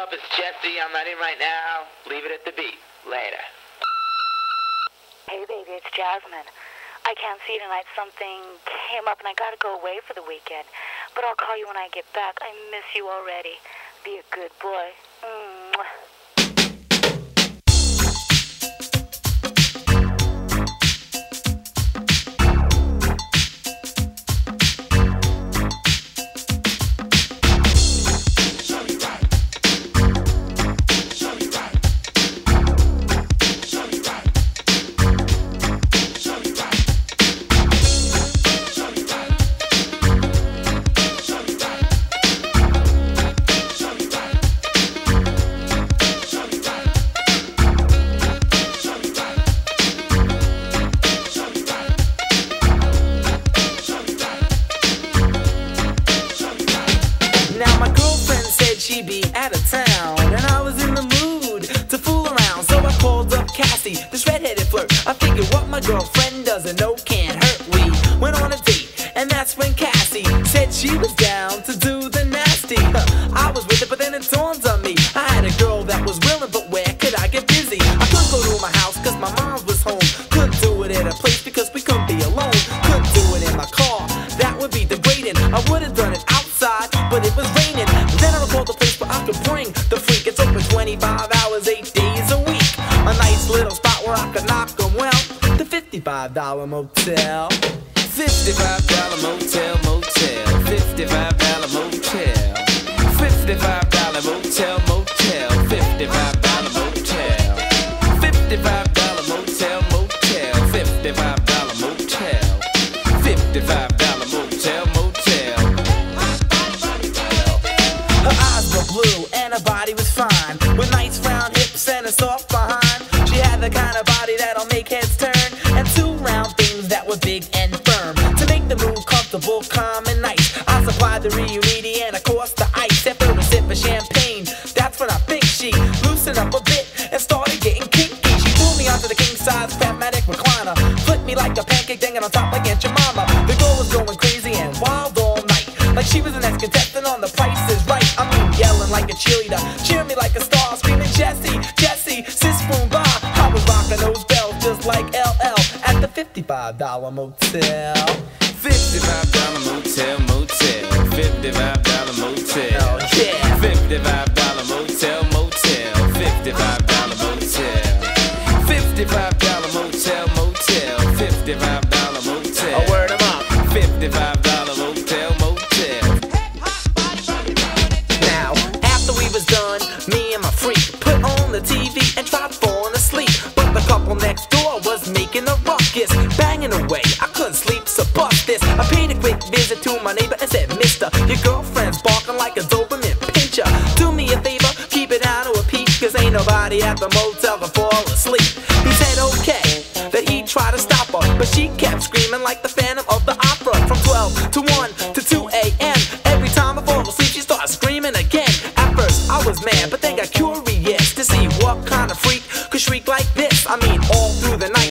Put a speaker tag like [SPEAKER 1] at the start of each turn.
[SPEAKER 1] up? It's Jesse. I'm not in right now. Leave it at the beat. Later.
[SPEAKER 2] Hey, baby, it's Jasmine. I can't see you tonight. Something came up and I gotta go away for the weekend. But I'll call you when I get back. I miss you already. Be a good boy. Mwah.
[SPEAKER 3] Now my girlfriend said she'd be out of town, and I was in the mood to fool around. So I called up Cassie, this redheaded flirt. I figured what my girlfriend doesn't know can't hurt. We went on a date, and that's when Cassie said she was down to do the nasty. I was with it, but then it dawned on me I had a girl that was willing, but where could I get busy? I couldn't go to my house cause my mom was home. Couldn't do it at a place because we couldn't be alone. Couldn't do it in my car, that would be degrading. I would've done it outside, but it was raining. Then I recalled the place where I could bring the freak. It's open 25 hours, 8 days a week. A nice little spot where I could knock 'em well. The $55 motel.
[SPEAKER 4] $55 motel, motel. $55 motel. $55 motel, motel. $55 motel. $55 motel, motel. $55 motel. $55 motel, motel.
[SPEAKER 3] Her eyes were blue and her body was fine, with nice round hips and a soft behind. She had the kind of body that'll make heads turn, and 2 round things that were big and firm. To make the move comfortable, calm and nice, I supplied the Riunite and of course the ice. After a sip of champagne, that's when I think she loosened up a bit and started getting kinky. She pulled me onto the king-size Fatmatic recliner, flipped me like a pancake, dangling on top like Aunt Jemima. The girl was going crazy and wild all night, like she was the next contestant on The Price is Right. I mean, yelling like a cheerleader, cheering me like a star, screaming Jesse, Jesse, sis boom ba. I was rocking those bells just like LL at the $55 motel.
[SPEAKER 4] $55 motel, motel. $55 motel.
[SPEAKER 3] Oh yeah.
[SPEAKER 4] $55 motel, motel. $55 motel. $55 motel, motel. $55 motel.
[SPEAKER 3] Oh, word 'em up.
[SPEAKER 4] $55 motel, motel.
[SPEAKER 3] Now, after we was done, me and my freak put on the TV and tried falling asleep. But the couple next door was making a ruckus, banging away. I couldn't sleep, so bust this. I paid a quick visit to my neighbor and said, Mister, your girlfriend's barking like a Doberman pincher. Do me a favor, keep it down to a peep, cause ain't nobody at the motel to fall asleep. He said okay, that he'd try to stop her, but she kept screaming like the